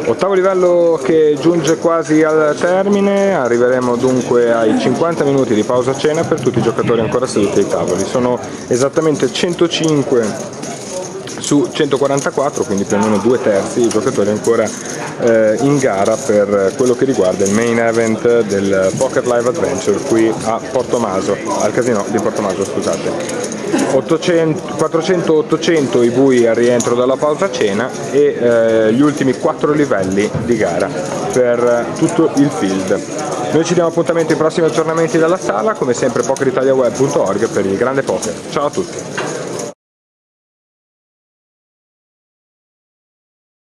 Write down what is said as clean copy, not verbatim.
Ottavo livello che giunge quasi al termine, arriveremo dunque ai 50 minuti di pausa cena per tutti i giocatori ancora seduti ai tavoli. Sono esattamente 105 su 144, quindi più o meno 2/3 i giocatori ancora in gara per quello che riguarda il main event del Poker Live Adventure qui a Portomaso, al casino di Portomaso, scusate. 400-800 i bui al rientro dalla pausa cena e gli ultimi 4 livelli di gara per tutto il field. Noi ci diamo appuntamento ai prossimi aggiornamenti dalla sala, come sempre pokeritaliaweb.org per il grande poker. Ciao a tutti!